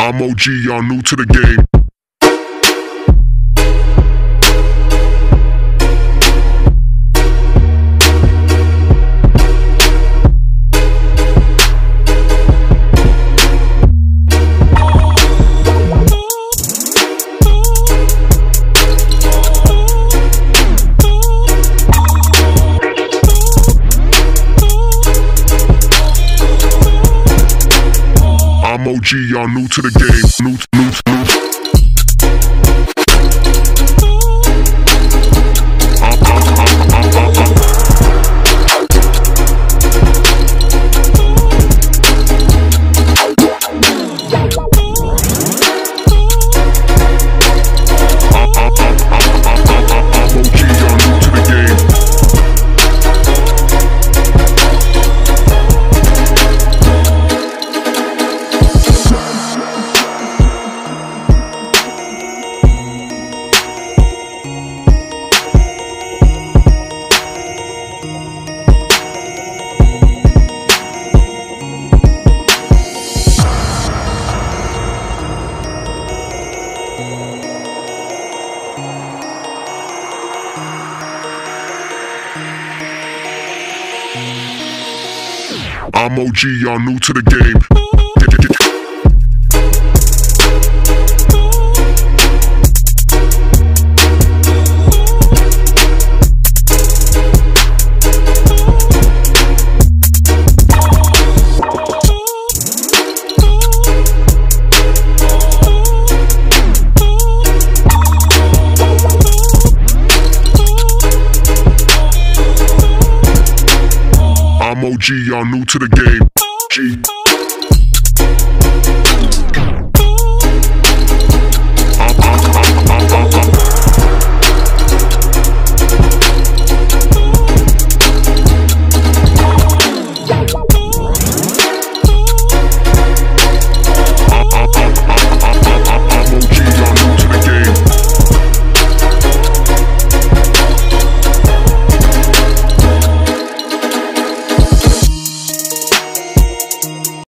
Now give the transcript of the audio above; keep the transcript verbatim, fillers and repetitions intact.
I'm O G, y'all new to the game. I'm O G, y'all new to the game. New, new, new. I'm, I'm, I'm, I'm, I'm, I'm. I'm O G, y'all new to the game. I'm O G, y'all new to the game. G.